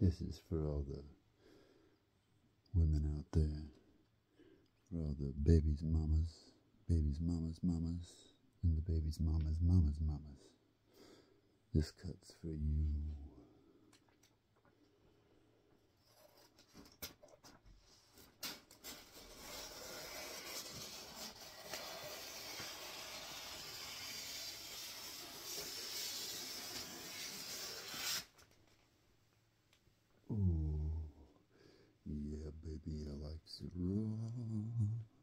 This is for all the women out there, for all the babies' mamas, mamas, and the babies' mamas, mamas. This cut's for you. Ooh, yeah, baby, I like it raw.